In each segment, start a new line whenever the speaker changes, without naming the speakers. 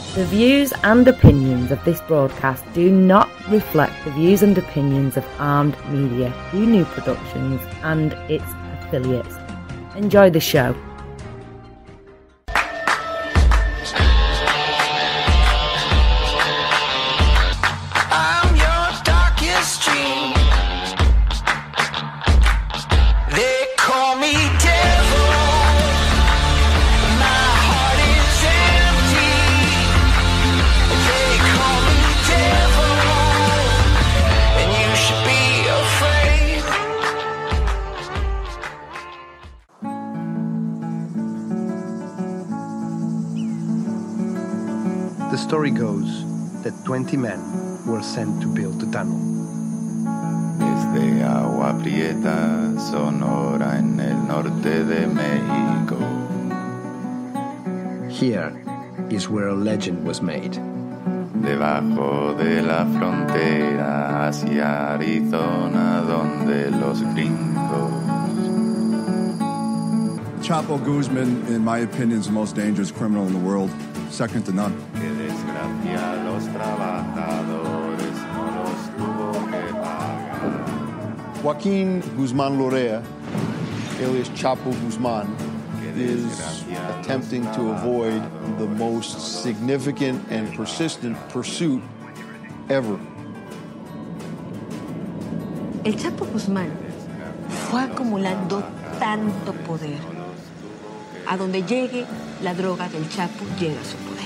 The views and opinions of this broadcast do not reflect the views and opinions of Armed Media, New Productions and its affiliates. Enjoy the show.
I'm your darkest dream. They call me devil. My heart is empty. They call me devil, and you should be afraid.
The story goes that 20 men were sent to build the tunnel.
Desde Agua Prieta, Sonora, en el norte de México.
Here is where a legend was made.
Debajo de la frontera hacia Arizona, donde los gringos.
Chapo Guzman, in my opinion, is the most dangerous criminal in the world, second to none.
Que desgracia a los trabajadores no los tuvo que pagar.
Joaquin Guzman Lorea, alias Chapo Guzman, is attempting to avoid the most significant and persistent pursuit ever.
El Chapo Guzmán fue acumulando tanto poder. A donde llegue, la droga del Chapo llega a su poder.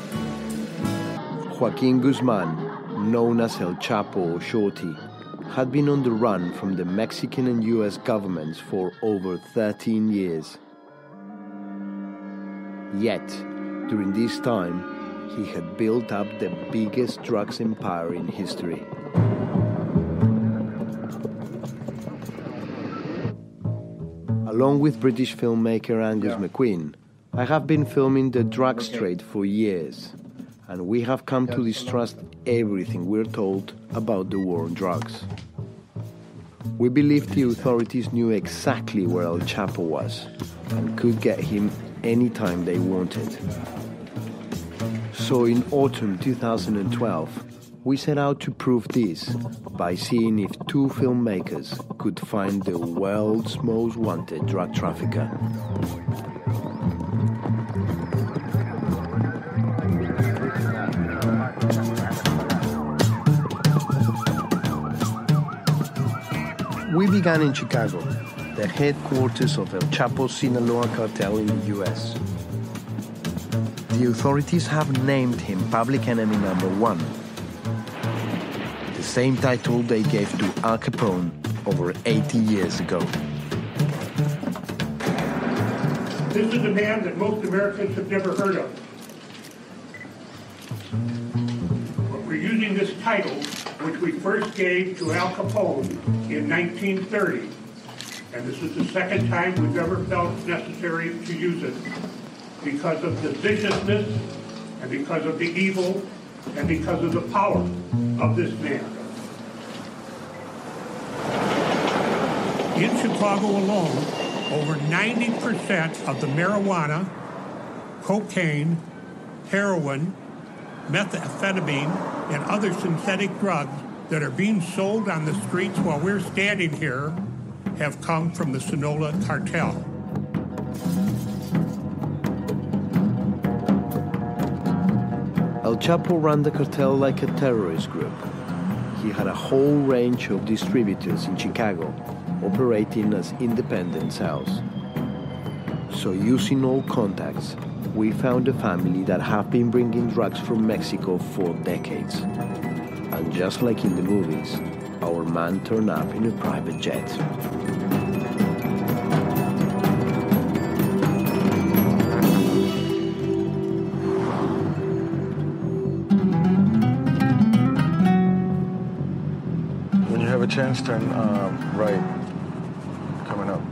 Joaquin Guzman, known as El Chapo or Shorty, had been on the run from the Mexican and US governments for over 13 years. Yet, during this time, he had built up the biggest drugs empire in history. Along with British filmmaker Angus MacQueen, I have been filming the drugs trade for years, and we have come to distrust everything we're told about the war on drugs. We believe the authorities knew exactly where El Chapo was and could get him anytime they wanted. So in autumn 2012, we set out to prove this by seeing if two filmmakers could find the world's most wanted drug trafficker. We began in Chicago, the headquarters of El Chapo's Sinaloa cartel in the US. The authorities have named him Public Enemy #1, the same title they gave to Al Capone over 80 years ago.
This is a man that most Americans have never heard of. But we're using this title, which we first gave to Al Capone in 1930. And this is the second time we've ever felt necessary to use it because of the viciousness and because of the evil and because of the power of this man. In Chicago alone, over 90% of the marijuana, cocaine, heroin, methamphetamine, and other synthetic drugs that are being sold on the streets while we're standing here have come from the Sinaloa cartel.
El Chapo ran the cartel like a terrorist group. He had a whole range of distributors in Chicago, operating as independent cells. So using all contacts, we found a family that have been bringing drugs from Mexico for decades. And just like in the movies, our man turned up in a private jet.
When you have a chance, turn right, coming up.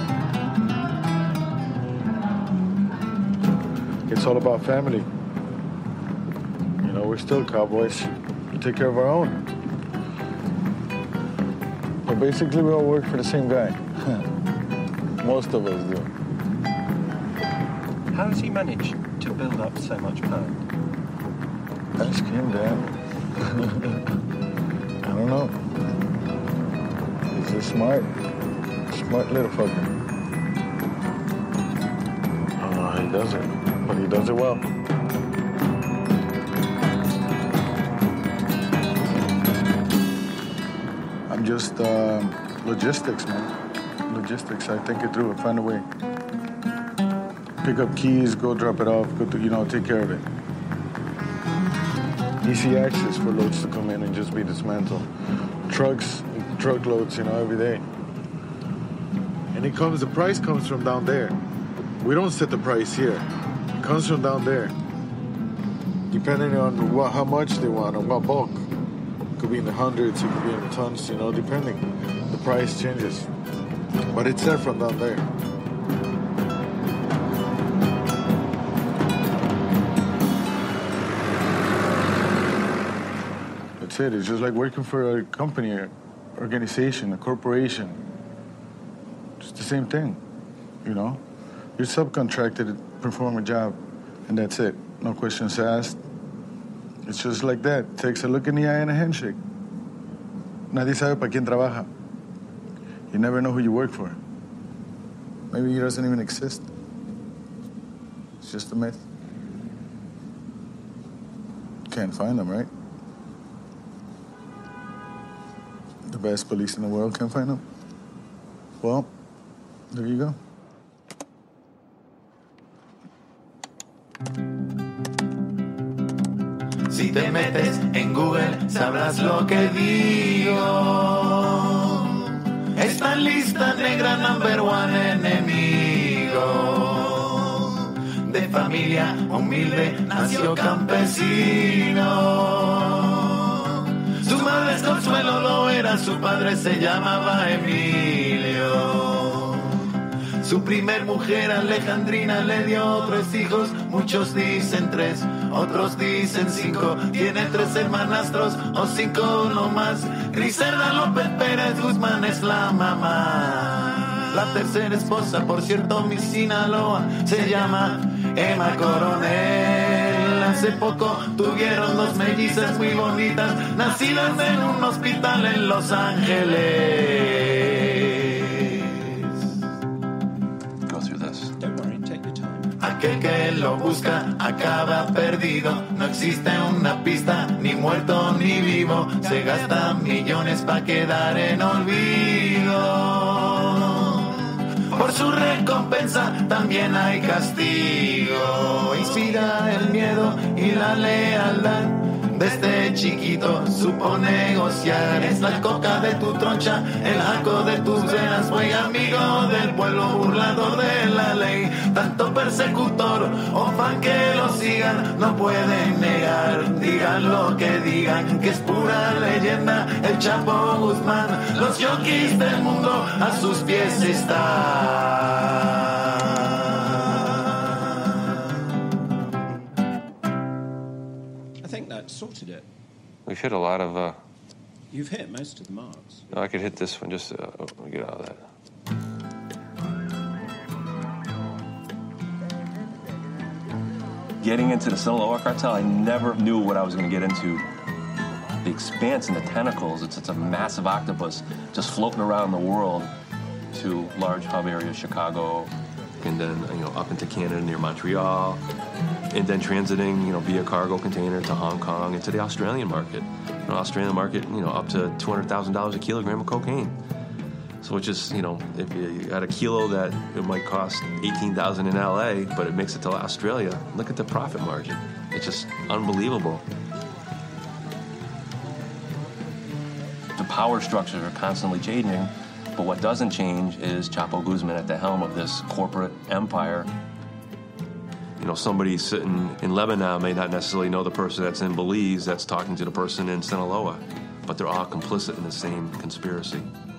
It's all about family. You know, we're still cowboys. We take care of our own. But basically, we all work for the same guy. Most of us do.
How does he manage to build up so much power?
Ask him, Dan. I don't know. He's a smart little fucker. I don't know how he does it, but he does it well. I'm just logistics, man. Logistics. I think it through and find a way. Pick up keys, go drop it off, go to, take care of it. Easy access for loads to come in and just be dismantled. Truckloads, every day. And the price comes from down there. We don't set the price here. It comes from down there. Depending on how much they want, or what bulk. It could be in the hundreds, it could be in the tons, depending. The price changes. But it's set from down there. That's it. It's just like working for a company, organization, a corporation. It's the same thing, You're subcontracted to perform a job, and that's it. No questions asked. It's just like that. Takes a look in the eye and a handshake. Nadie sabe para quién trabaja. You never know who you work for. Maybe he doesn't even exist. It's just a myth. Can't find him, right? The best police in the world can't find him. Well, there you go.
Si te metes en Google, sabrás lo que digo. Esta lista negra #1 enemigo. De familia humilde, nació campesino. Su madre es Consuelo, lo era, su padre se llamaba Emilio. Su primer mujer, Alejandrina, le dio 3 hijos. Muchos dicen 3, otros dicen 5. Tiene 3 hermanastros o 5 no más. Griselda López Pérez Guzmán es la mamá. La tercera esposa, por cierto, mi Sinaloa, se llama Emma Coronel. Hace poco tuvieron 2 mellizas muy bonitas, nacidas en un hospital en Los Ángeles. Aquel que lo busca acaba perdido. No existe una pista, ni muerto ni vivo. Se gasta millones pa' quedar en olvido. Por su recompensa también hay castigo. Inspira el miedo y la lealtad. Desde chiquito supo negociar. Es la coca de tu troncha, el jaco de tus venas. Fue amigo del pueblo, burlador de la ley. Tanto persecutor o fan que lo sigan, no pueden negar. Digan lo que digan, que es pura leyenda. El Chapo Guzmán, los yonkis del mundo a sus pies están.
Sorted it.
We've hit a lot of...
You've hit most of the marks.
No, I could hit this one, just let me get out of that.
Getting into the Sinaloa cartel, I never knew what I was going to get into. The expanse and the tentacles, it's a massive octopus just floating around the world to large hub areas, Chicago, and then, up into Canada near Montreal, and then transiting, via cargo container to Hong Kong and to the Australian market. Australian market, up to $200,000 a kilogram of cocaine. So it's just, if you got a kilo that it might cost $18,000 in LA, but it makes it to Australia, look at the profit margin. It's just unbelievable. The power structures are constantly changing, but what doesn't change is Chapo Guzman at the helm of this corporate empire.
Somebody sitting in Lebanon may not necessarily know the person that's in Belize that's talking to the person in Sinaloa, but they're all complicit in the same conspiracy.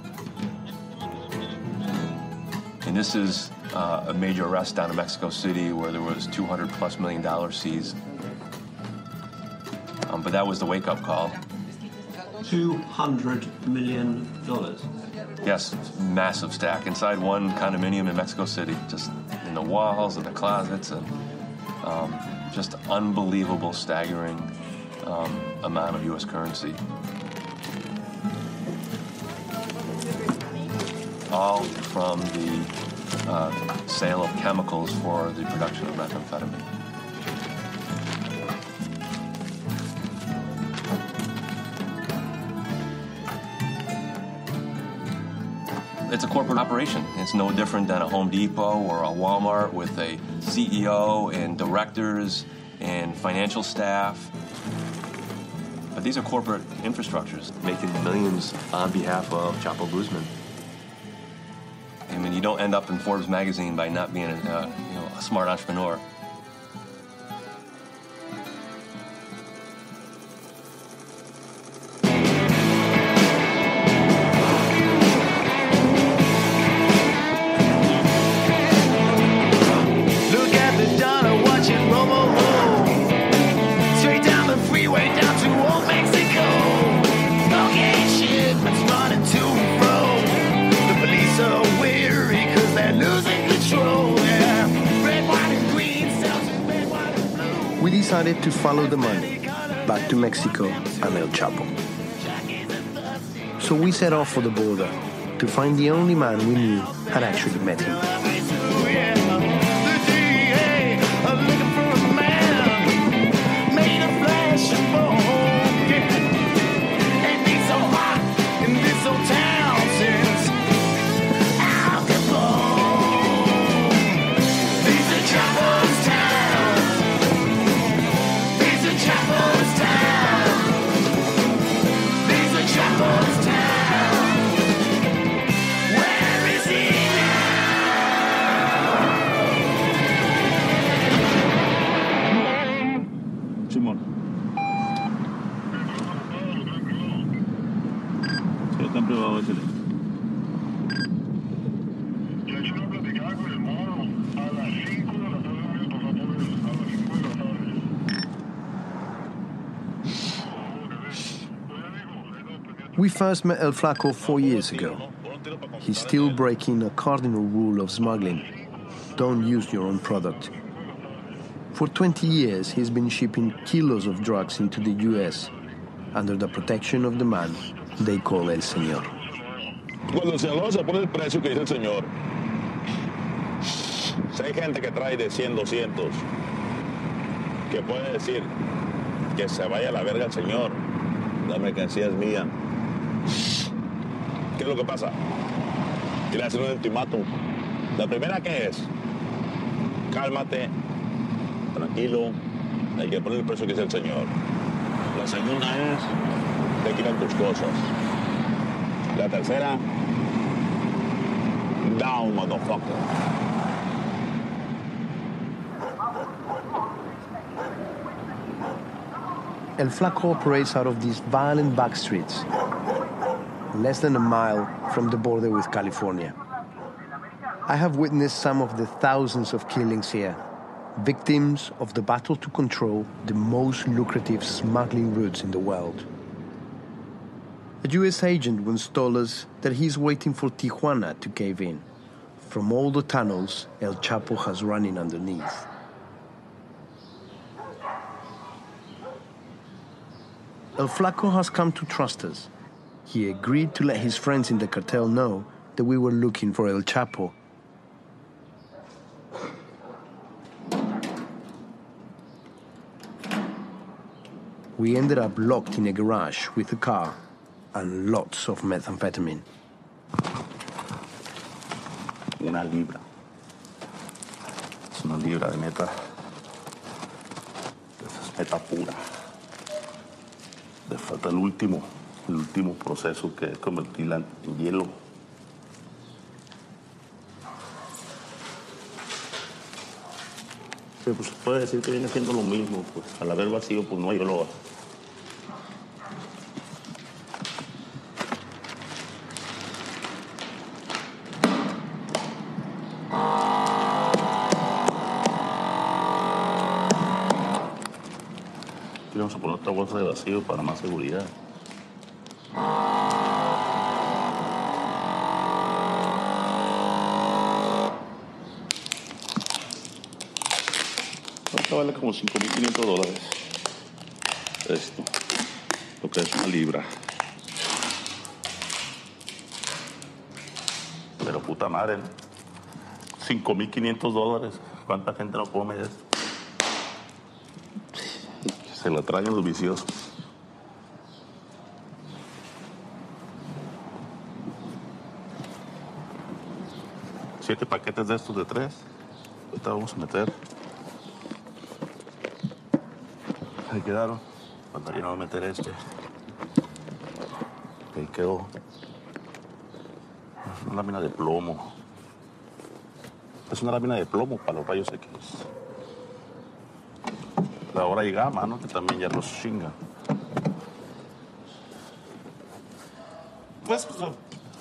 And this is a major arrest down in Mexico City where there was $200+ million seized. But that was the wake-up call.
$200 million.
Yes, massive stack inside one condominium in Mexico City, just in the walls and the closets, and just unbelievable, staggering amount of U.S. currency. All from the sale of chemicals for the production of methamphetamine. It's a corporate operation. It's no different than a Home Depot or a Walmart with a CEO and directors and financial staff. But these are corporate infrastructures.
Making millions on behalf of Chapo Guzman.
I mean, you don't end up in Forbes magazine by not being a smart entrepreneur.
We decided to follow the money back to Mexico and El Chapo. So we set off for the border to find the only man we knew had actually met him. We first met El Flaco 4 years ago. He's still breaking a cardinal rule of smuggling. Don't use your own product. For 20 years, he's been shipping kilos of drugs into the U.S. under the protection of the man they call El Señor.
Cuando el señor se pone el precio que dice el señor, si hay gente que trae de 100, 200, que puede decir que se vaya a la verga el señor, la mercancía es mía. ¿Qué es lo que pasa? Y le hacen un ultimátum. La primera que es, cálmate, tranquilo, hay que poner el precio que dice el señor. La segunda es, te quitan tus cosas. La tercera, down, motherfucker.
El Flaco operates out of these violent back streets, less than a mile from the border with California. I have witnessed some of the thousands of killings here, victims of the battle to control the most lucrative smuggling routes in the world. A US agent once told us that he's waiting for Tijuana to cave in, from all the tunnels El Chapo has running underneath. El Flaco has come to trust us. He agreed to let his friends in the cartel know that we were looking for El Chapo. We ended up locked in a garage with a car and lots of methamphetamine.
Una libra. Es una libra de meta. Esa es meta pura. Le falta el último proceso que es convertirla en hielo. Pero pues se puede decir que viene siendo lo mismo, pues al haber vacío pues no hay olor. Vamos a poner otra bolsa de vacío para más seguridad. Esta vale como $5,500. esto, lo que es una libra. Pero puta madre, ¿no? $5,500. ¿Cuánta gente no come esto? Se lo traen los viciosos. 7 paquetes de estos de 3. Ahorita vamos a meter. Ahí quedaron. Faltaría no meter este. Ahí quedó. Es una lámina de plomo. Es una lámina de plomo para los rayos X. La hora y gama, ¿no? Que también ya los chingan. Pues, no.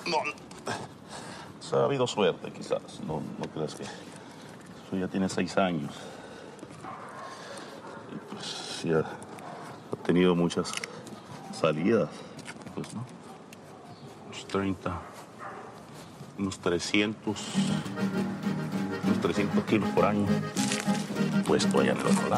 Se ha habido suerte, quizás. No creas que... Eso ya tiene 6 años. Y pues ya ha tenido muchas salidas. Pues, ¿no? Unos 30... Unos 300 kilos por año. Puesto allá en el otro lado.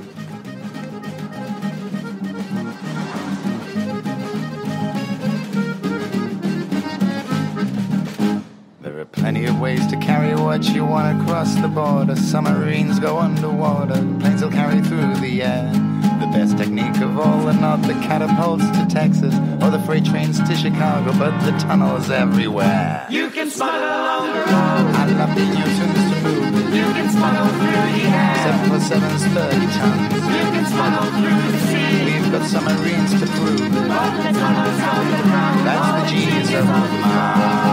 Plenty of ways to carry what you want across the border. Submarines go underwater, planes will carry through the air. The best technique of all are not the catapults to Texas or the freight trains to Chicago, but the tunnels everywhere. You can smuggle along the road. I love the Newtons to move it. You can smuggle through the air. 747's 30 tons. You can smuggle through the sea. We've got submarines to prove it. But the tunnels on the ground. That's the genius of mine.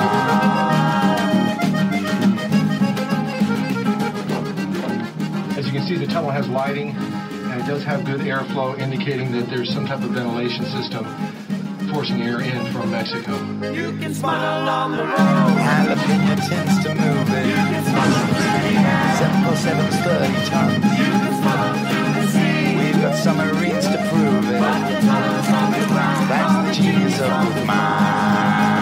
As you can see, the tunnel has lighting, and it does have good airflow, indicating that there's some type of ventilation system forcing air in from Mexico.
You can smuggle on the road. Jalapeno tends to move it. You can smuggle through the air. 747's 30 tons. You can smuggle through the sea. We've got submarines to prove it. But the tunnel's on the ground. That's the genius of mine.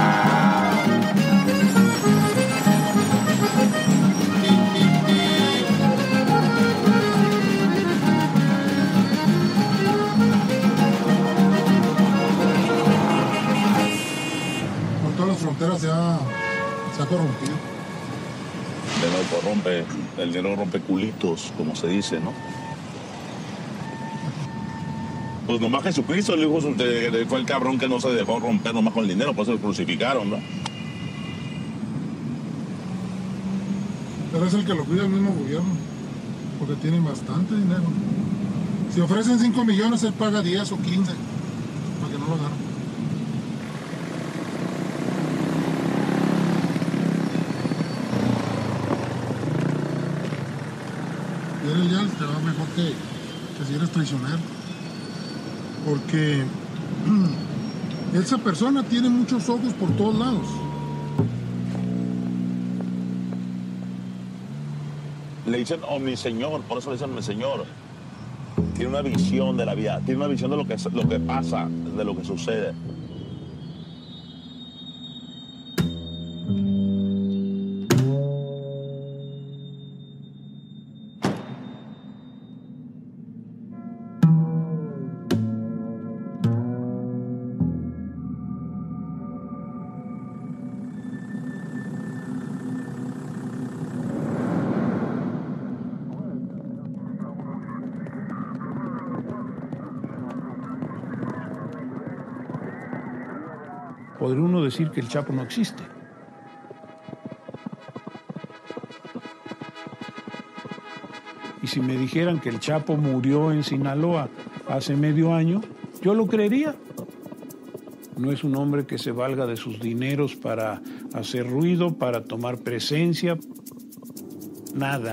Fronteras se ha corrompido.
El dinero rompe culitos, como se dice, ¿no? Pues nomás Jesucristo, el hijo fue el cabrón que no se dejó romper nomás con el dinero, por eso lo crucificaron, ¿no?
Pero es el que lo cuida el mismo gobierno, porque tienen bastante dinero. Si ofrecen 5 millones, él paga 10 o 15, para que no lo agarren. Ya te va mejor que si eres traicionero, porque esa persona tiene muchos ojos por todos lados.
Le dicen omniseñor, por eso le dicen omniseñor. Tiene una visión de la vida, tiene una visión de lo que pasa, de lo que sucede.
Podría uno decir que el Chapo no existe. Y si me dijeran que el Chapo murió en Sinaloa hace medio año, yo lo creería. No es un hombre que se valga de sus dineros para hacer ruido, para tomar presencia. Nada.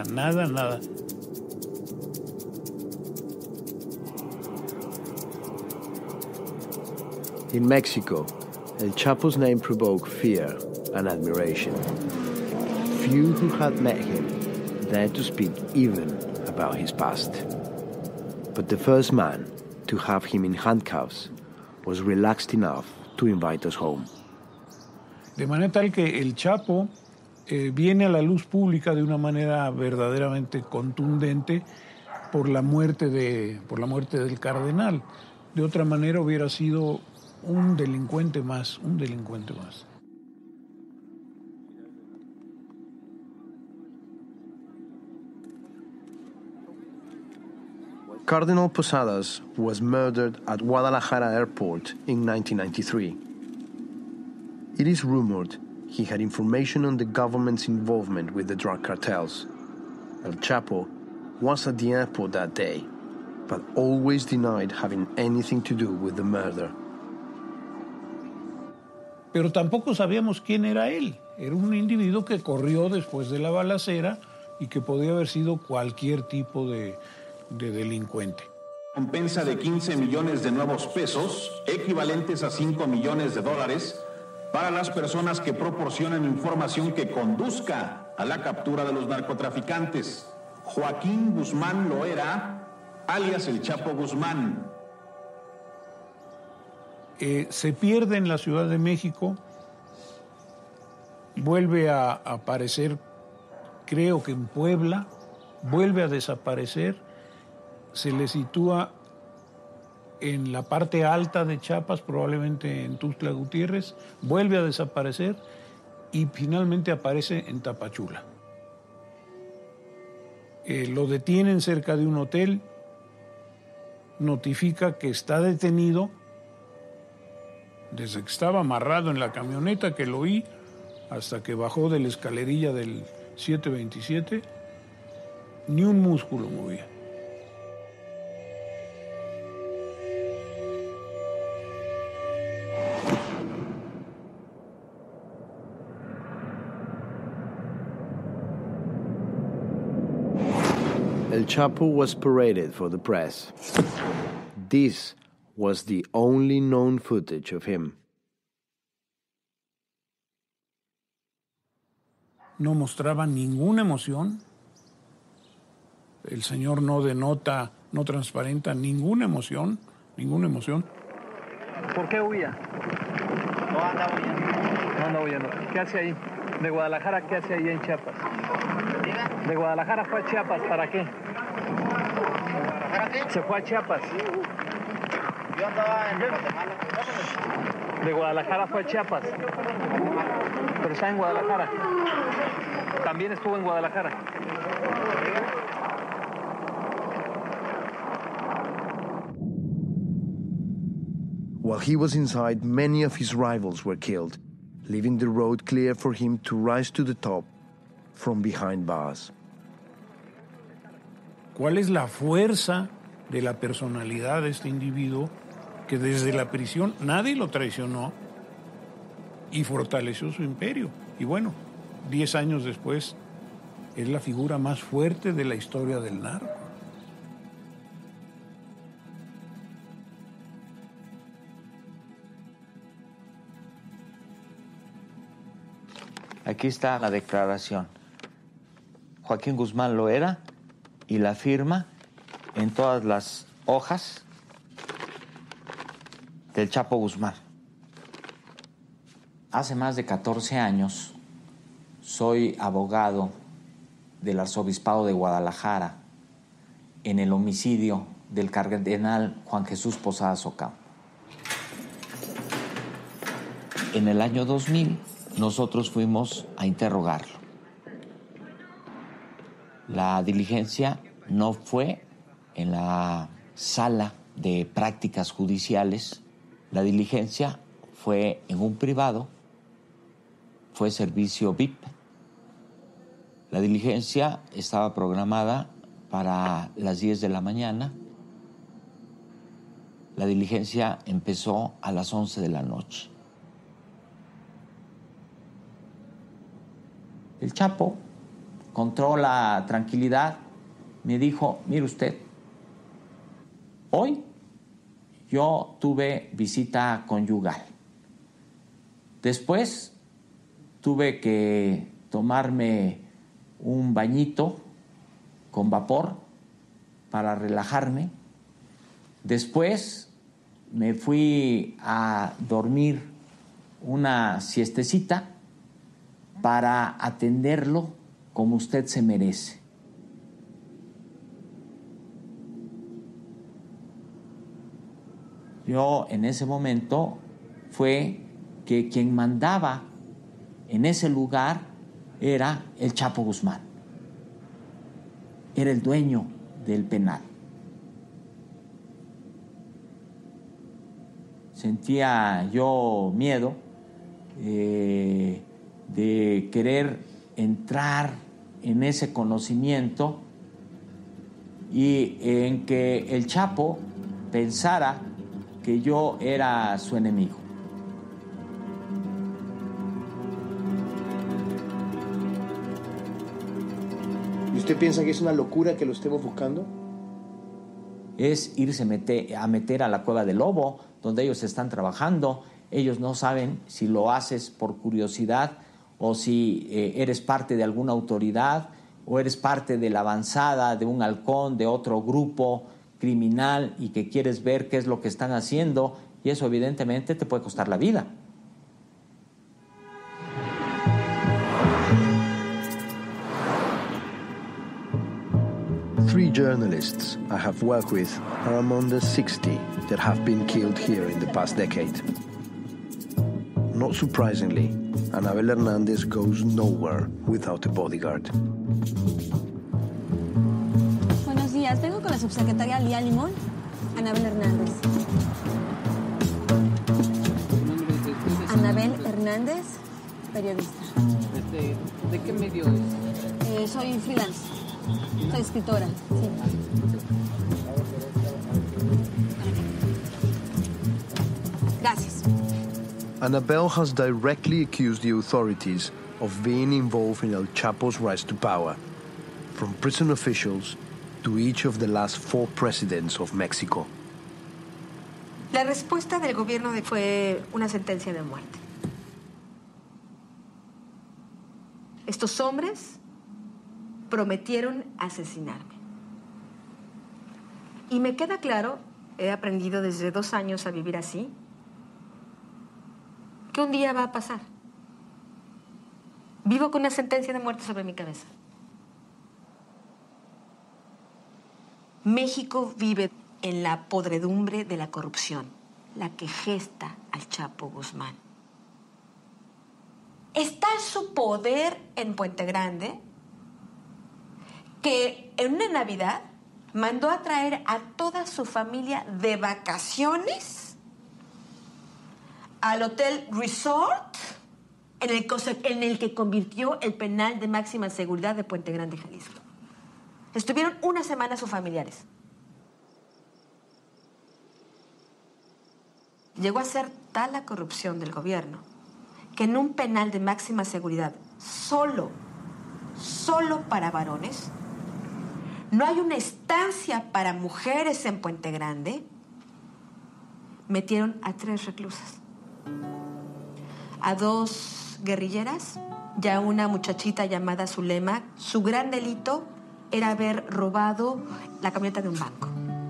In Mexico, El Chapo's name provoked fear and admiration. Few who had met him dared to speak even about his past. But the first man to have him in handcuffs was relaxed enough to invite us home.
De manera tal que el Chapo viene a la luz pública de una manera verdaderamente contundente por la muerte del cardenal. De otra manera hubiera sido un delincuente más.
Cardinal Posadas was murdered at Guadalajara Airport in 1993. It is rumored he had information on the government's involvement with the drug cartels. El Chapo was at the airport that day, but always denied having anything to do with the murder.
Pero tampoco sabíamos quién era él. Era un individuo que corrió después de la balacera y que podía haber sido cualquier tipo de delincuente.
Compensa de 15 millones de nuevos pesos, equivalentes a 5 millones de dólares, para las personas que proporcionen información que conduzca a la captura de los narcotraficantes. Joaquín Guzmán Loera, alias el Chapo Guzmán.
Se pierde en la Ciudad de México, vuelve a aparecer, creo que en Puebla, vuelve a desaparecer, se le sitúa en la parte alta de Chiapas, probablemente en Tuxtla Gutiérrez, vuelve a desaparecer y finalmente aparece en Tapachula. Lo detienen cerca de un hotel, notifica que está detenido, desde que estaba amarrado en la camioneta que lo oí, hasta que bajó de la escalerilla del 727, ni un músculo movía.
El Chapo was paraded for the press. This was the only known footage of him.
No mostraba ninguna emoción. El señor no denota, no transparenta ninguna emoción.
¿Por qué huía? No anda huyendo. ¿Qué hace ahí? De Guadalajara, ¿qué hace ahí en Chiapas? De Guadalajara fue a Chiapas, ¿para qué? Se fue a Chiapas.
Yo andaba en Guatemala.
De Guadalajara fue a Chiapas. Pero está en Guadalajara. También estuvo en Guadalajara.
While he was inside, many of his rivals were killed, leaving the road clear for him to rise to the top from behind bars.
¿Cuál es la fuerza de la personalidad de este individuo que desde la prisión nadie lo traicionó y fortaleció su imperio? Y bueno, 10 años después es la figura más fuerte de la historia del narco.
Aquí está la declaración. Joaquín Guzmán Loera, y la firma en todas las hojas del Chapo Guzmán. Hace más de 14 años soy abogado del Arzobispado de Guadalajara en el homicidio del cardenal Juan Jesús Posadas Ocampo. En el año 2000 nosotros fuimos a interrogarlo. La diligencia no fue en la sala de prácticas judiciales, la diligencia fue en un privado, fue servicio VIP. La diligencia estaba programada para las 10 de la mañana. La diligencia empezó a las 11 de la noche. El Chapo, con toda la tranquilidad, me dijo: mire usted, hoy yo tuve visita conyugal. Después tuve que tomarme un bañito con vapor para relajarme. Después me fui a dormir una siestecita para atenderlo como usted se merece. Yo en ese momento fue que quien mandaba en ese lugar era el Chapo Guzmán. Era el dueño del penal. Sentía yo miedo de querer entrar en ese conocimiento y en que el Chapo pensara que yo era su enemigo.
¿Y usted piensa que es una locura que lo estemos buscando?
Es irse a meter a la cueva del lobo, donde ellos están trabajando. Ellos no saben si lo haces por curiosidad o si eres parte de alguna autoridad o eres parte de la avanzada de un halcón, de otro grupo criminal y que quieres ver qué es lo que están haciendo, y eso evidentemente te puede costar la vida.
Three journalists I have worked with are among the 60 that have been killed here in the past decade. Not surprisingly, Anabel Hernández goes nowhere without a bodyguard.
Buenos días, vengo con la subsecretaria Lía Limón, Anabel Hernández. Anabel Hernández, periodista.
¿De qué medio es?
Soy freelance. Soy escritora, sí. Gracias.
Anabel has directly accused the authorities of being involved in El Chapo's rise to power, from prison officials to each of the last 4 presidents of Mexico.
La respuesta del gobierno fue una sentencia de muerte. Estos hombres prometieron asesinarme. Y me queda claro, he aprendido desde 2 años a vivir así, que un día va a pasar. Vivo con una sentencia de muerte sobre mi cabeza. México vive en la podredumbre de la corrupción, la que gesta al Chapo Guzmán. Está su poder en Puente Grande, que en una Navidad mandó a traer a toda su familia de vacaciones al Hotel Resort en el que convirtió el penal de máxima seguridad de Puente Grande, Jalisco. Estuvieron una semana sus familiares. Llegó a ser tal la corrupción del gobierno que en un penal de máxima seguridad solo para varones, no hay una estancia para mujeres en Puente Grande, metieron a 3 reclusas. A 2 guerrilleras y a una muchachita llamada Zulema. Su gran delito era haber robado la camioneta de un banco.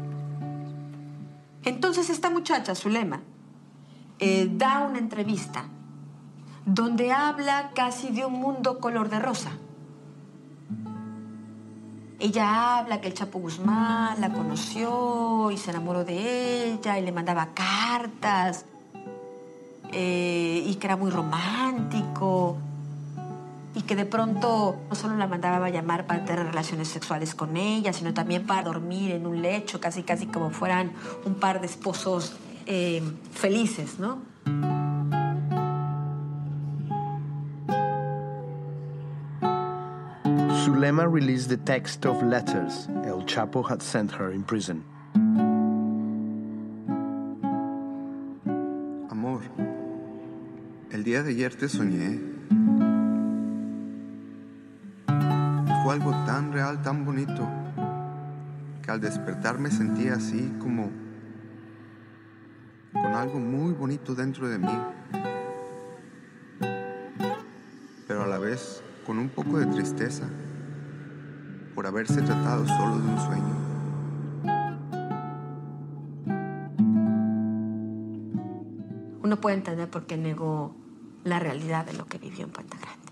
Entonces esta muchacha, Zulema, da una entrevista donde habla casi de un mundo color de rosa. Ella habla que el Chapo Guzmán la conoció y se enamoró de ella y le mandaba cartas y que era muy romántico y que de pronto no solo la mandaba a llamar para tener relaciones sexuales con ella, sino también para dormir en un lecho, casi como fueran un par de esposos felices, ¿no?
Zulema released the text of letters El Chapo had sent her in prison.
Amor, el día de ayer te soñé. Fue algo tan real, tan bonito, que al despertar me sentí así como con algo muy bonito dentro de mí, pero a la vez con un poco de tristeza por haberse tratado solo de un sueño.
Uno puede entender por qué negó la realidad de lo que vivió en Puente Grande.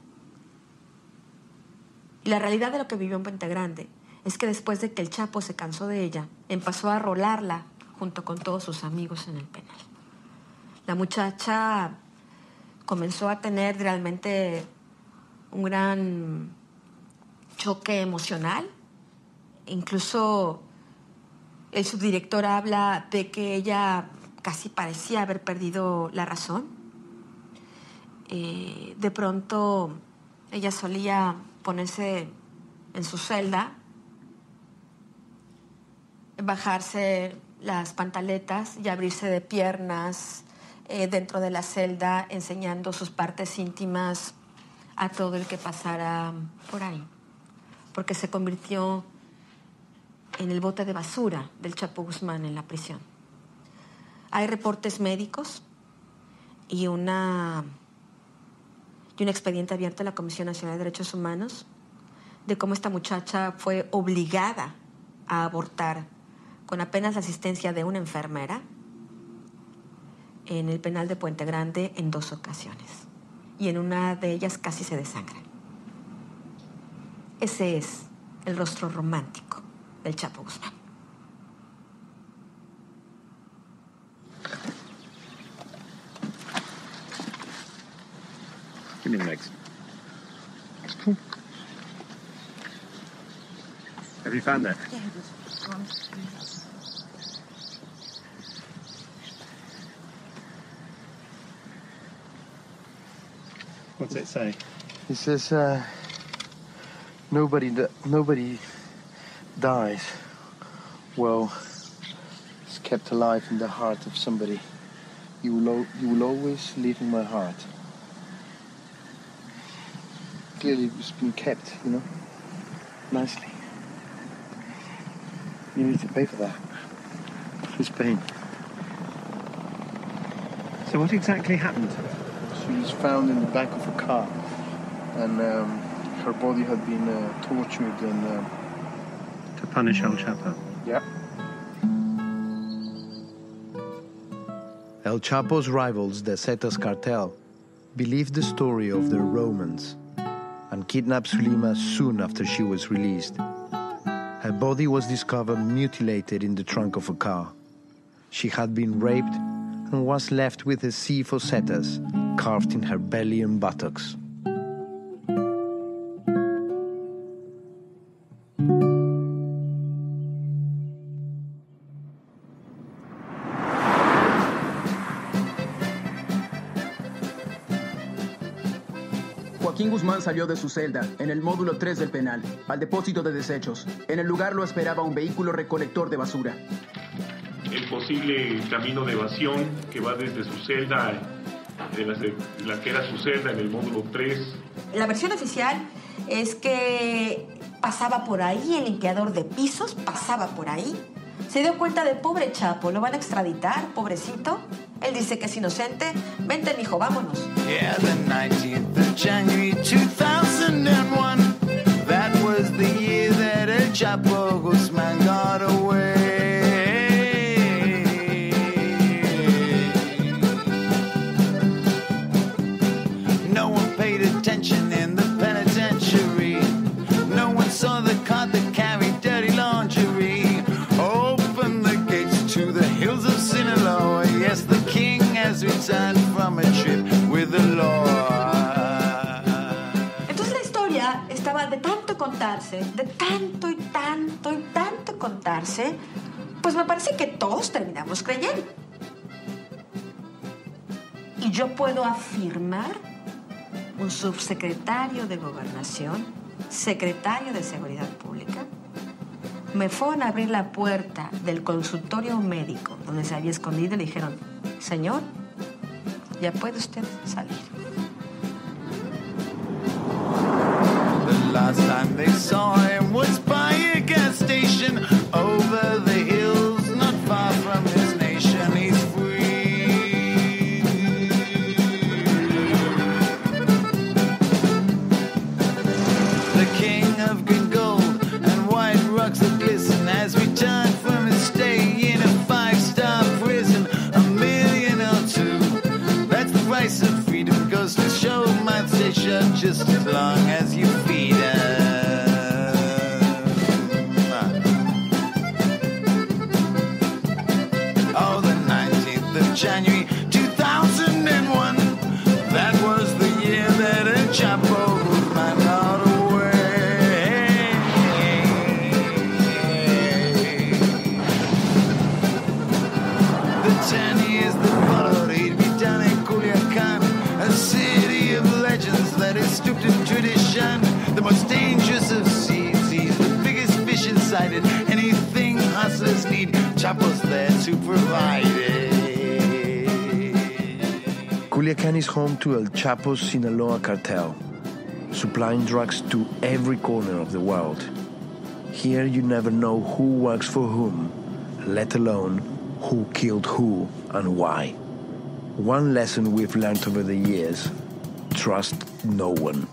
Y la realidad de lo que vivió en Puente Grande es que después de que el Chapo se cansó de ella, empezó a rolarla junto con todos sus amigos en el penal. La muchacha comenzó a tener realmente un gran choque emocional. Incluso el subdirector habla de que ella casi parecía haber perdido la razón. De pronto ella solía ponerse en su celda, bajarse las pantaletas y abrirse de piernas dentro de la celda, enseñando sus partes íntimas a todo el que pasara por ahí, porque se convirtió en el bote de basura del Chapo Guzmán en la prisión. Hay reportes médicos y un expediente abierto a la Comisión Nacional de Derechos Humanos de cómo esta muchacha fue obligada a abortar con apenas la asistencia de una enfermera en el penal de Puente Grande en 2 ocasiones. Y en una de ellas casi se desangra. Ese es el rostro romántico del Chapo Guzmán.
Give me the mix. It's cool. Have you found that?
Yeah, this one.
What's it say?
It says, nobody dies. Well, it's kept alive in the heart of somebody. You will always live in my heart. Clearly it's been kept, you know, nicely. You need to pay for that. Who's paying?
So what exactly happened?
She was found in the back of a car, and her body had been tortured and...
To punish El Chapo?
Yeah. El Chapo's rivals, the Zetas cartel, believed the story of their romance and kidnapped Zulema soon after she was released. Her body was discovered mutilated in the trunk of a car. She had been raped and was left with a C for Zetas carved in her belly and buttocks.
Joaquín Guzmán salió de su celda, en el módulo 3 del penal, al depósito de desechos. En el lugar lo esperaba un vehículo recolector de basura.
El posible camino de evasión que va desde su celda, de la que era su celda en el módulo 3.
La versión oficial es que pasaba por ahí, el limpiador de pisos pasaba por ahí. Se dio cuenta de pobre Chapo, lo van a extraditar, pobrecito. Él dice que es inocente. Vente, mijo, vámonos.
Yeah, the 19th of January 2001. That was the year that El Chapo Guzmán got away. No one paid attention in the penitentiary. No one saw the cart that carried dirty lingerie. Open the gates to the hills of Sinaloa. Yes, the king has returned from a trip with the law.
Entonces la historia estaba de tanto contarse, de tanto y tanto y tanto contarse, pues me parece que todos terminamos creyendo. Y yo puedo afirmar, un subsecretario de Gobernación, secretario de Seguridad Pública, me fueron a abrir la puerta del consultorio médico donde se había escondido y le dijeron, señor, ya puede usted salir.
The last time they saw him was by a gas station over the hills, not far from his nation. He's free. The king of good gold and white rocks that glisten has returned from his stay in a 5-star prison. $1 million or $2. That's the price of freedom. Goes to show might stay shut just as long as you feed her. Oh, the 19th of January 2001. That was the year that El Chapo Guzman got away. The 10 years that followed, he'd be down in Culiacan, a city of legends that is stooped in tradition. The most dangerous of seas, he's the biggest fish inside it. Anything hustlers need, Chapo's there to provide it.
Culiacan is home to El Chapo's Sinaloa cartel, supplying drugs to every corner of the world. Here you never know who works for whom, let alone who killed who and why. One lesson we've learned over the years: trust no one.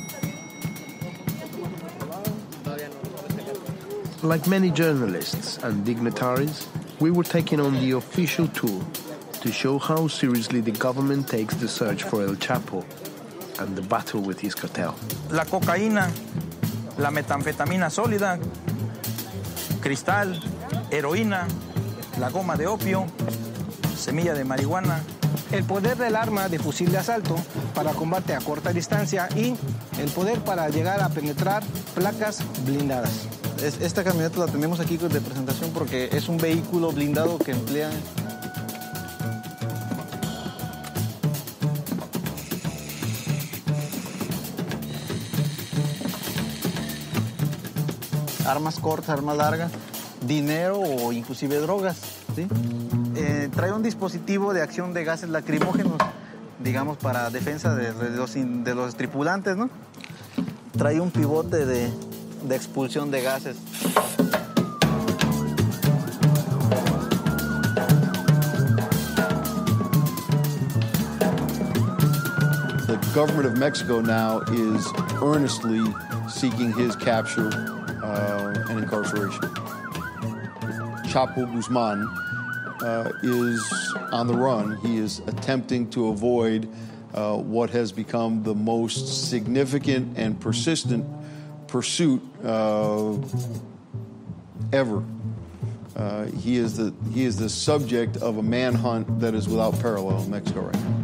Like many journalists and dignitaries, we were taken on the official tour to show how seriously the government takes the search for El Chapo and the battle with his cartel.
La cocaína, la metanfetamina sólida, cristal, heroína, la goma de opio, semilla de marihuana.
El poder del arma de fusil de asalto para combate a corta distancia y el poder para llegar a penetrar placas blindadas.
Esta camioneta la tenemos aquí de presentación porque es un vehículo blindado que emplea armas cortas, armas largas, dinero o inclusive drogas, ¿sí? Trae un dispositivo de acción de gases lacrimógenos, digamos, para defensa de los tripulantes, ¿no? Trae un pivote de expulsión de gases.
The government of Mexico now is earnestly seeking his capture and incarceration. Chapo Guzman is on the run. He is attempting to avoid what has become the most significant and persistent pursuit ever. He is the subject of a manhunt that is without parallel in Mexico right now.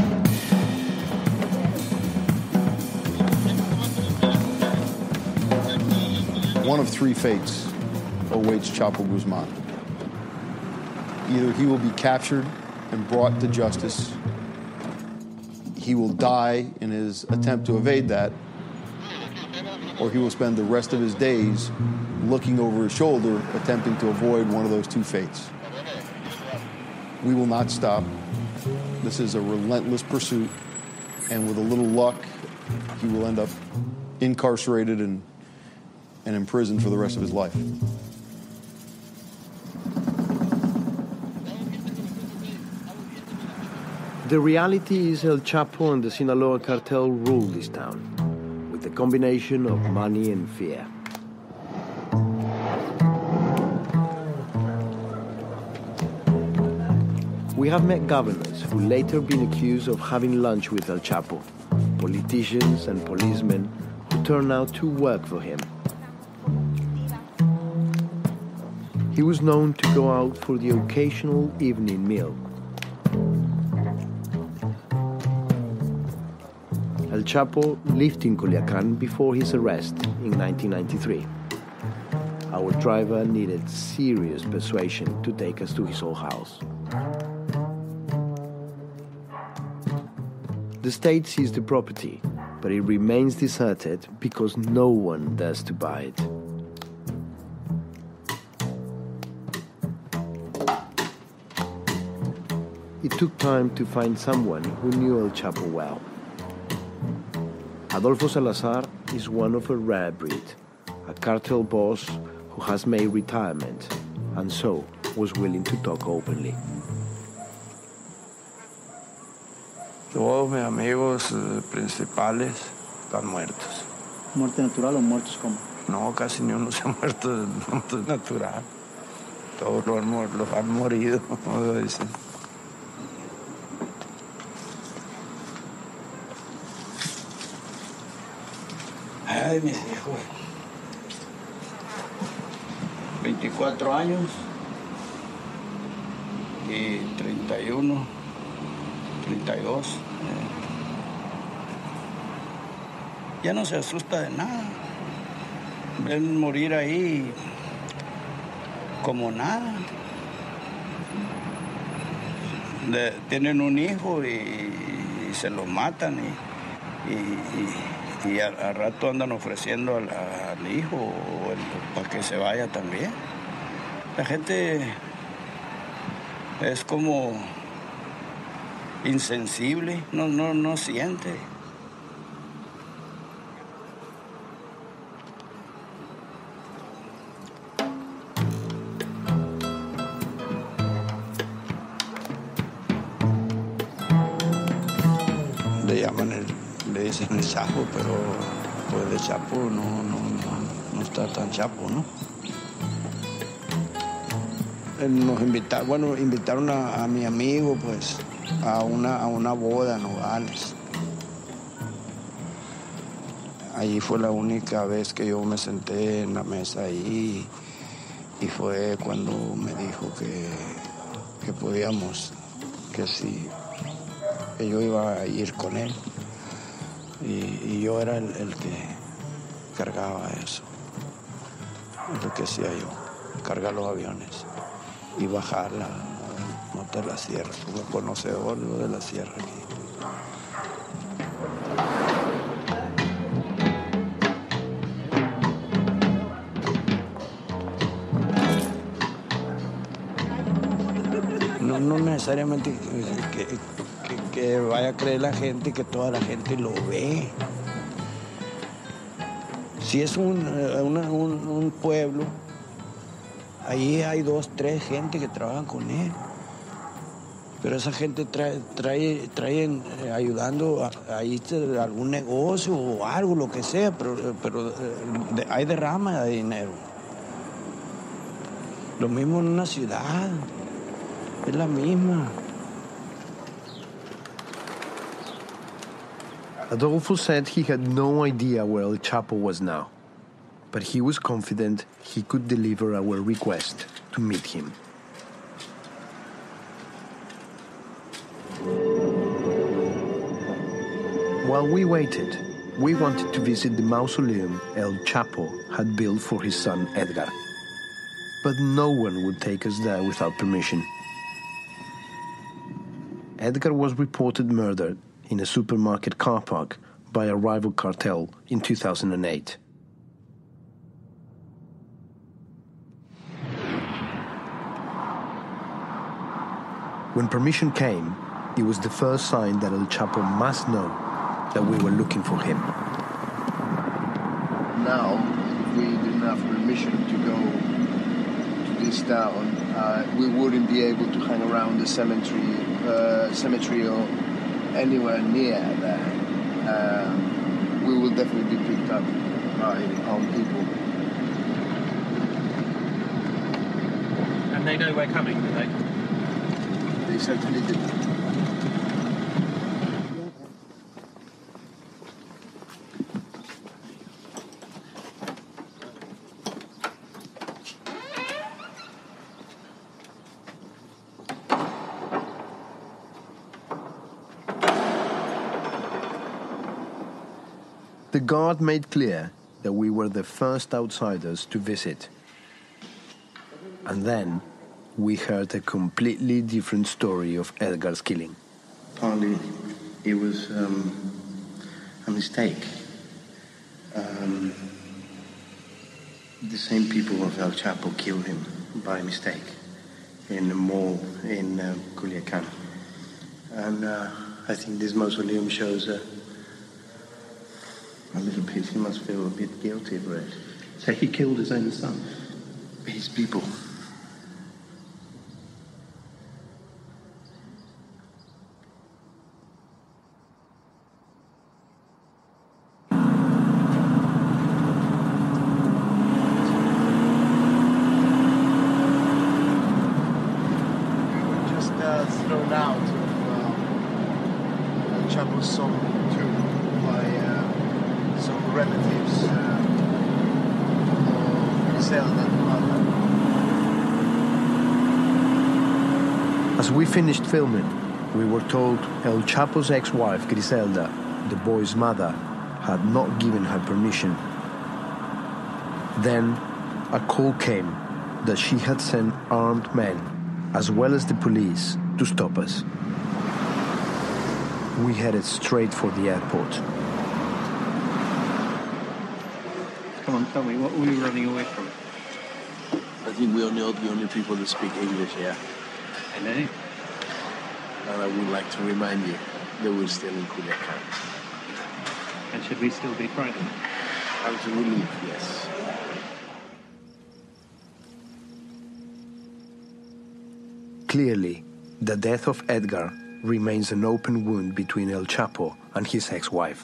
One of three fates awaits Chapo Guzman. Either he will be captured and brought to justice, he will die in his attempt to evade that, or he will spend the rest of his days looking over his shoulder, attempting to avoid one of those two fates. We will not stop. This is a relentless pursuit, and with a little luck, he will end up incarcerated and in prison for the rest of his life.
The reality is El Chapo and the Sinaloa cartel rule this town, with a combination of money and fear. We have met governors who later been accused of having lunch with El Chapo, politicians and policemen who turn out to work for him. He was known to go out for the occasional evening meal. El Chapo lived in Culiacan before his arrest in 1993. Our driver needed serious persuasion to take us to his old house. The state seized the property, but it remains deserted because no one dares to buy it. It took time to find someone who knew El Chapo well. Adolfo Salazar is one of a rare breed, a cartel boss who has made retirement and so was willing to talk openly.
Todos mis amigos principales están muertos.
¿Muerte natural o muertos como?
No, casi ni uno se ha muerto de muerte natural. Todos los han morido, como dicen. Ay, mis hijos. 24 años. y 31, 32. Ya no se asusta de nada. Ven morir ahí como nada. Tienen un hijo y se lo matan y a rato andan ofreciendo al hijo para que se vaya también. La gente es como insensible, no siente. Le dicen el Chapo, pero pues el Chapo no está tan chapo, ¿no? Nos invitaron a mi amigo, pues, a una boda en Nogales. Allí fue la única vez que yo me senté en la mesa ahí y fue cuando me dijo que podíamos, que sí, que yo iba a ir con él. Y yo era el que cargaba eso. Es lo que hacía yo, cargar los aviones y bajarla, montar la sierra, como conocedor de la sierra aquí. No necesariamente que vaya a creer la gente, que toda la gente lo ve. Si es un pueblo, ahí hay 2, 3 gente que trabajan con él. Pero esa gente trae ayudando ahí algún negocio o algo, lo que sea, pero hay derrama de dinero. Lo mismo en una ciudad, es la misma.
Adolfo said he had no idea where El Chapo was now, but he was confident he could deliver our request to meet him. While we waited, we wanted to visit the mausoleum El Chapo had built for his son Edgar, but no one would take us there without permission. Edgar was reported murdered in a supermarket car park by a rival cartel in 2008. When permission came, it was the first sign that El Chapo must know that we were looking for him.
Now, if we didn't have permission to go to this town, we wouldn't be able to hang around the cemetery or anywhere near there. We will definitely be picked up by armed people.
And they know we're coming, do they?
They certainly do.
The guard made clear that we were the first outsiders to visit. And then we heard a completely different story of Edgar's killing.
Partly it was a mistake. The same people of El Chapo killed him by mistake in a mall in Culiacan. And I think this mausoleum shows a little bit, he must feel a bit guilty for it.
So he killed his own son?
His people. Thrown out of El Chapo's son tomb by some relatives of Griselda and mother.
As we finished filming, we were told El Chapo's ex-wife, Griselda, the boy's mother, had not given her permission. Then, a call came that she had sent armed men, as well as the police, to stop us. We headed straight for the airport.
Come on, tell me, what were you running away from?
I think we are not the only people that speak English here.
And then?
And I would like to remind you that we're still in Culiacan.
And should we still be frightened?
Until we leave, yes.
Clearly, the death of Edgar remains an open wound between El Chapo and his ex-wife.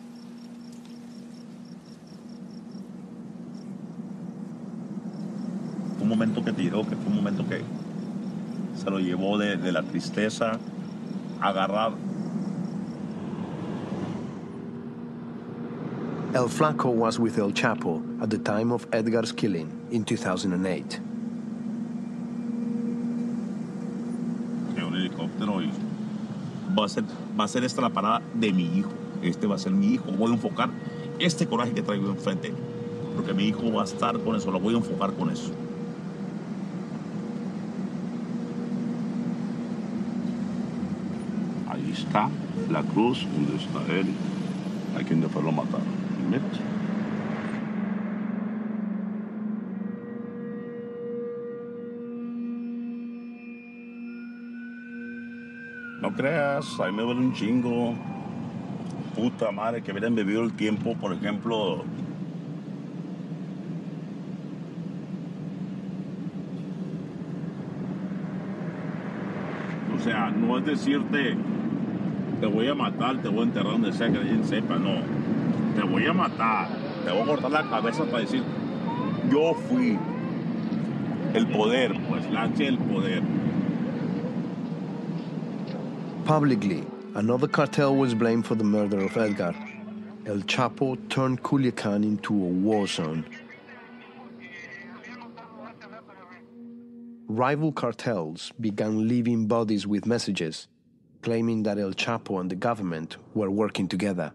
Un momento que tiró, que fue un momento que se lo llevó de la tristeza, agarrar.
El Flaco was with El Chapo at the time of Edgar's killing in 2008.
Un helicóptero y va a ser esta la parada de mi hijo. Este va a ser mi hijo. Voy a enfocar este coraje que traigo enfrente, porque mi hijo va a estar con eso. Lo voy a enfocar con eso. Ahí está la cruz donde está él, a quien después lo mataron. Mira. No creas, ahí me duele un chingo. Puta madre, que hubieran bebido el tiempo, por ejemplo. O sea, no es decirte, te voy a matar, te voy a enterrar donde sea que alguien sepa, no. Te voy a matar, te voy a cortar la cabeza para decir, yo fui el poder, pues, la H del poder.
Publicly, another cartel was blamed for the murder of Edgar. El Chapo turned Culiacan into a war zone. Rival cartels began leaving bodies with messages, claiming that El Chapo and the government were working together.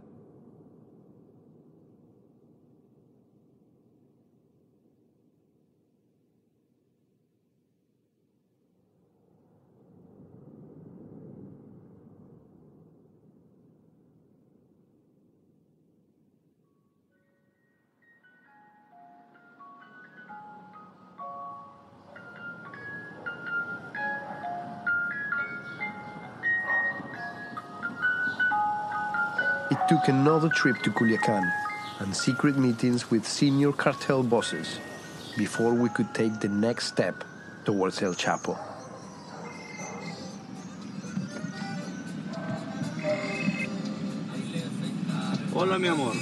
It took another trip to Culiacan and secret meetings with senior cartel bosses before we could take the next step towards El Chapo.
Hola, mi amor.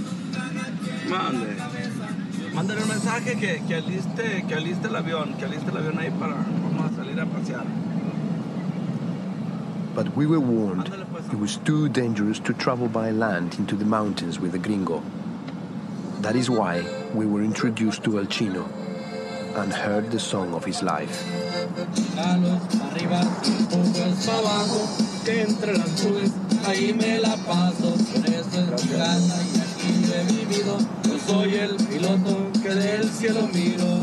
Mándale un mensaje que aliste el avión ahí para vamos a salir a pasear.
But we were warned it was too dangerous to travel by land into the mountains with a gringo. That is why we were introduced to El Chino and heard the song of his life.
Arriba, pues para abajo, que entre las nubes, ahí me la paso, con eso es mi casa y aquí yo he vivido, yo soy el piloto que del cielo miro.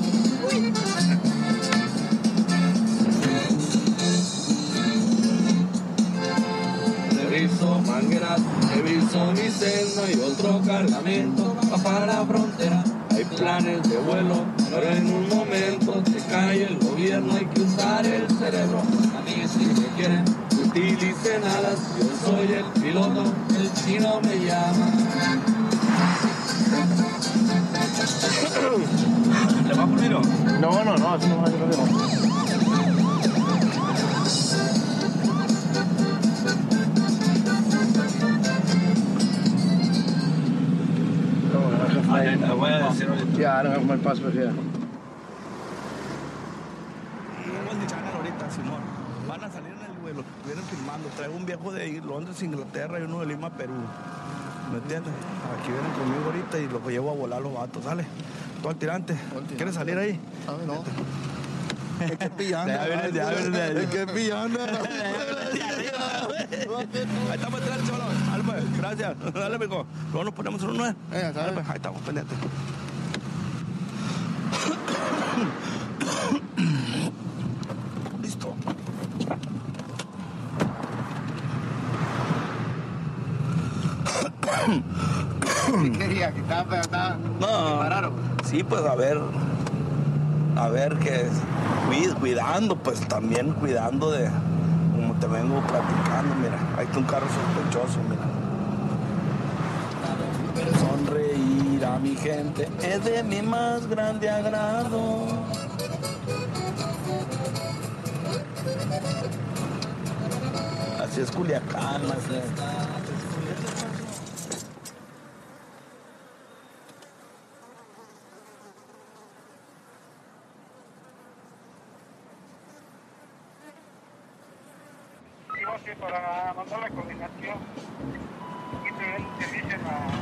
Reviso mangueras, reviso mi seno y otro cargamento, va para la frontera. Hay planes de vuelo, pero en un momento te cae el gobierno, hay que usar el cerebro. A mí si me quieren, utilicen alas, yo soy el piloto, el chino me llama. ¿Le va por tiro?
No, así no va a ser.
Te voy a decir ahorita.
Yeah, I don't have my passport here.
Ahorita, Simón. Van a salir en el vuelo. Vienen filmando. Traigo un viejo de Londres, Inglaterra y uno de Lima, Perú. ¿Me entiendes? Aquí vienen conmigo ahorita y los llevo a volar los vatos. Sale. Tú al tirante. ¿Quieres salir ahí?
No.
Es que pillando. Es que pillando.
Ahí estamos atrás, chaval. Dale, pues, gracias. Dale, mijo. Luego nos ponemos uno nuevo. Dale, pues, ahí estamos pendientes. Listo.
¿Qué quería? ¿Que estaba
No,
pararon?
Sí, pues a ver que cuidando, pues también cuidando de, como te vengo platicando, mira, ahí está un carro sospechoso, mira. Sonreír a mi gente es de mi más grande agrado. Así es Culiacán, así es.
Para mandar la coordinación y te dicen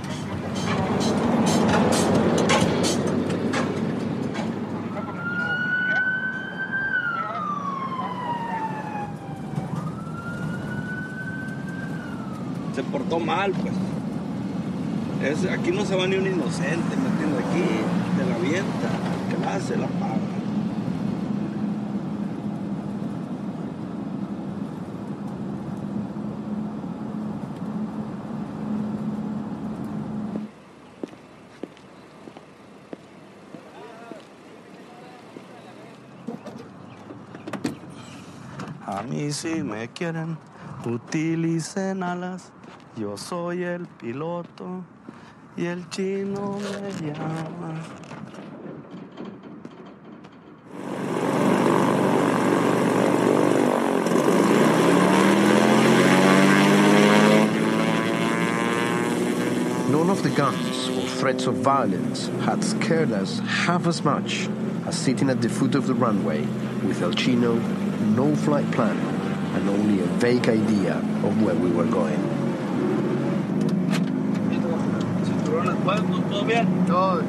Se portó mal, pues. Aquí no se va ni un inocente, ¿me entiendes? Aquí te la avienta, que la hace, la paga. A mí si me quieren, utilicen alas. Yo soy el piloto y el chino me llama.
None of the guns or threats of violence had scared us half as much as sitting at the foot of the runway with El Chino, no flight plan, and only a vague idea of where we were going.
¿Todo bien?
Todo.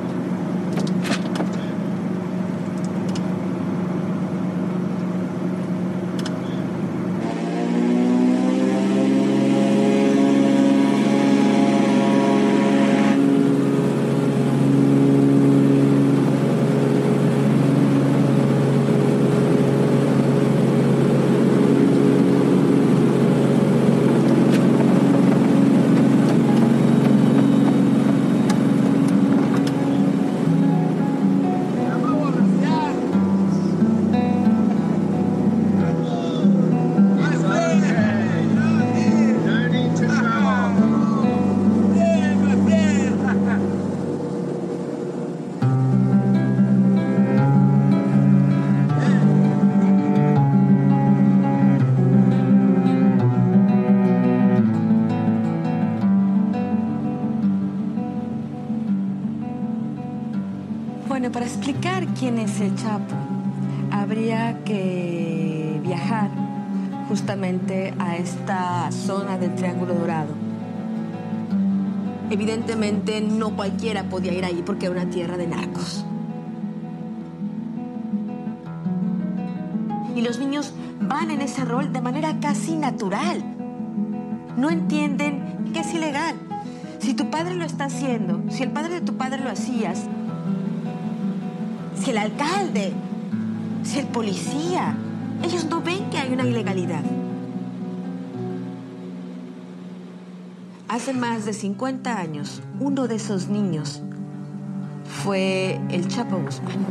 Bueno, para explicar quién es el Chapo, habría que viajar justamente a esta zona del Triángulo Dorado. Evidentemente no cualquiera podía ir ahí porque era una tierra de narcos. Y los niños van en ese rol de manera casi natural. No entienden que es ilegal. Si tu padre lo está haciendo, si el padre de tu padre lo hacías, si el alcalde, si el policía, ellos no ven que hay una ilegalidad. Hace más de 50 años, uno de esos niños fue el Chapo Guzmán.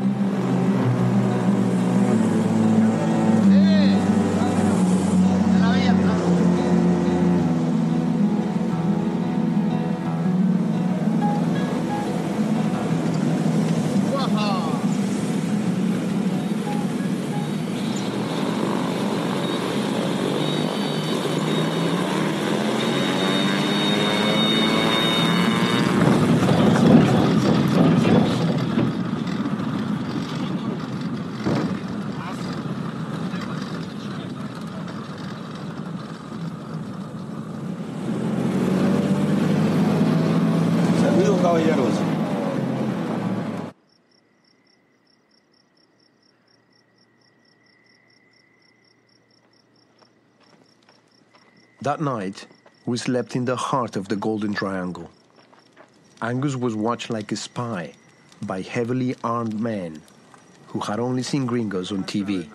That night, we slept in the heart of the Golden Triangle. Angus was watched like a spy by heavily armed men who had only seen gringos on TV.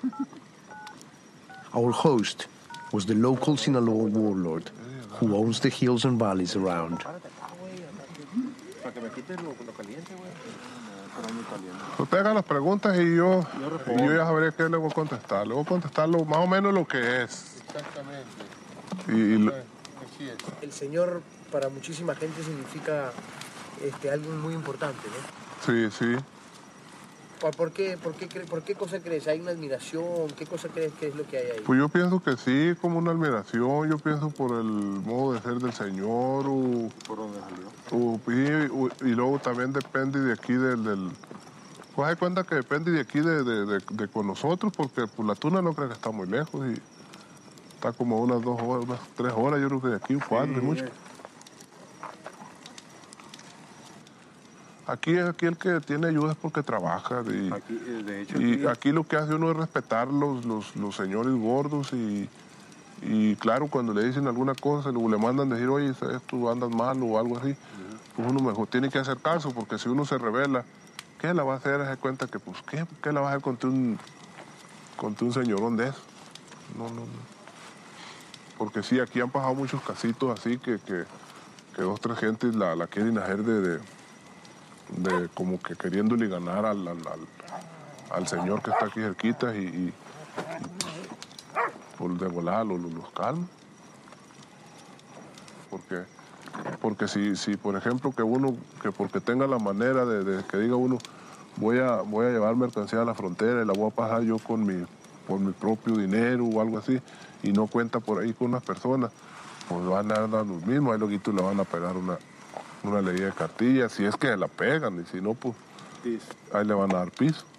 Our host was the local Sinaloa warlord who owns the hills and valleys around.
Usted haga las preguntas y yo ya sabré qué le voy a contestar. Le voy a contestar más o menos lo que es. Exactamente.
El Señor para muchísima gente significa algo muy importante, ¿no?
Sí, sí.
¿Por qué cosa crees? ¿Hay una admiración? ¿Qué cosa crees que es lo que hay ahí?
Pues yo pienso que sí, como una admiración. Yo pienso por el modo de ser del Señor. ¿Por dónde salió? Y luego también depende de aquí pues hay cuenta que depende de aquí de con nosotros, porque pues, la tuna no creo que está muy lejos y está como unas 2 horas, unas 3 horas, yo creo que de aquí 4 y mucho. Aquí el que tiene ayuda es porque trabaja y aquí lo que hace uno es respetar los señores gordos y claro, cuando le dicen alguna cosa, le mandan decir, oye, tú andas mal o algo así, pues uno mejor tiene que hacer caso, porque si uno se revela, ¿qué la va a hacer? Se cuenta que, pues, ¿qué la va a hacer contra un señorón de eso? No. Porque sí, aquí han pasado muchos casitos así que 2, 3 gentes la quieren hacer de como que queriéndole ganar al señor que está aquí cerquita y por de volada los calma. Porque si por ejemplo que porque tenga la manera de que diga uno voy a llevar mercancía a la frontera y la voy a pasar yo por mi propio dinero o algo así y no cuenta por ahí con unas personas, pues van a dar los mismos, ahí luego le van a pegar una ley de cartilla, si es que la pegan, y si no, pues ahí le van a dar piso.